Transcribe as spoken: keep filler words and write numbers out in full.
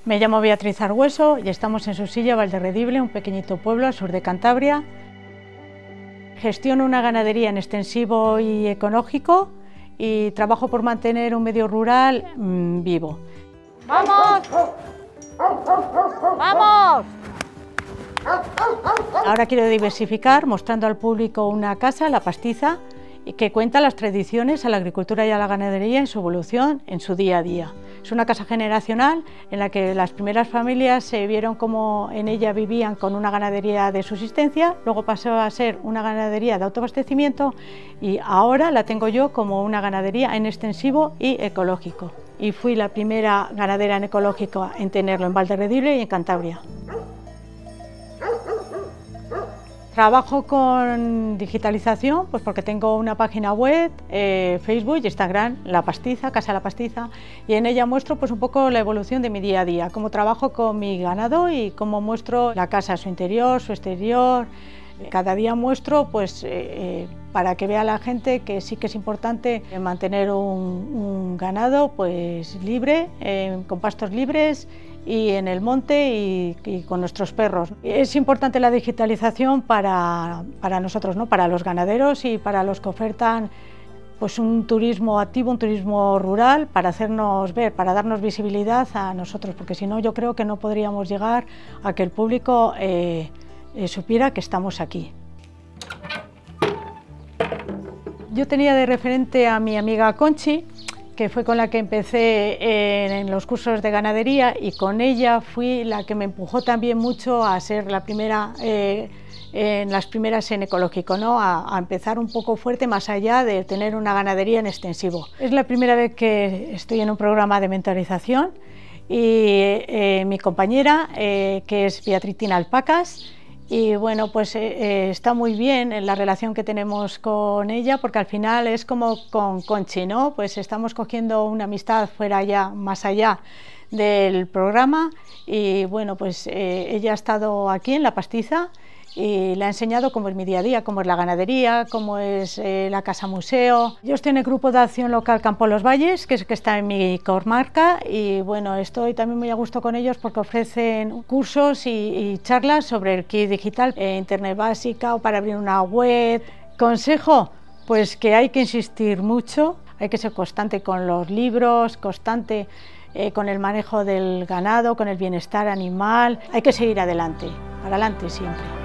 Me llamo Beatriz Argüeso y estamos en Susilla, Valderredible, un pequeñito pueblo al sur de Cantabria. Gestiono una ganadería en extensivo y ecológico y trabajo por mantener un medio rural mmm, vivo. ¡Vamos! ¡Vamos! Ahora quiero diversificar mostrando al público una casa, La Pastiza, que cuenta las tradiciones a la agricultura y a la ganadería en su evolución, en su día a día. Es una casa generacional en la que las primeras familias se vieron como en ella vivían con una ganadería de subsistencia, luego pasó a ser una ganadería de autoabastecimiento y ahora la tengo yo como una ganadería en extensivo y ecológico. Y fui la primera ganadera en ecológico en tenerlo en Valderredible y en Cantabria. Trabajo con digitalización, pues porque tengo una página web, eh, Facebook y Instagram, La Pastiza, Casa La Pastiza, y en ella muestro pues un poco la evolución de mi día a día, cómo trabajo con mi ganado y cómo muestro la casa, su interior, su exterior. Cada día muestro pues eh, para que vea la gente que sí que es importante mantener un, un ganado pues libre, eh, con pastos libres y en el monte y, y con nuestros perros. Es importante la digitalización para, para nosotros, ¿no? Para los ganaderos y para los que ofertan pues, un turismo activo, un turismo rural, para hacernos ver, para darnos visibilidad a nosotros, porque si no yo creo que no podríamos llegar a que el público eh, eh, supiera que estamos aquí. Yo tenía de referente a mi amiga Conchi, que fue con la que empecé en los cursos de ganadería y con ella fui la que me empujó también mucho a ser la primera, eh, en las primeras en ecológico, ¿no? a, a empezar un poco fuerte más allá de tener una ganadería en extensivo. Es la primera vez que estoy en un programa de mentorización y eh, mi compañera, eh, que es Beatriz Alpacas, y bueno, pues eh, está muy bien en la relación que tenemos con ella, porque al final es como con Conchi, ¿no? Pues estamos cogiendo una amistad fuera ya, más allá del programa y bueno, pues eh, ella ha estado aquí en La Pastiza y le ha enseñado cómo es mi día a día, cómo es la ganadería, cómo es eh, la casa museo. Yo estoy en el grupo de acción local Campo Los Valles, que es que está en mi comarca y bueno, estoy también muy a gusto con ellos porque ofrecen cursos y, y charlas sobre el kit digital, eh, internet básica o para abrir una web. Consejo, pues que hay que insistir mucho, hay que ser constante con los libros, constante eh, con el manejo del ganado, con el bienestar animal, hay que seguir adelante, para adelante siempre.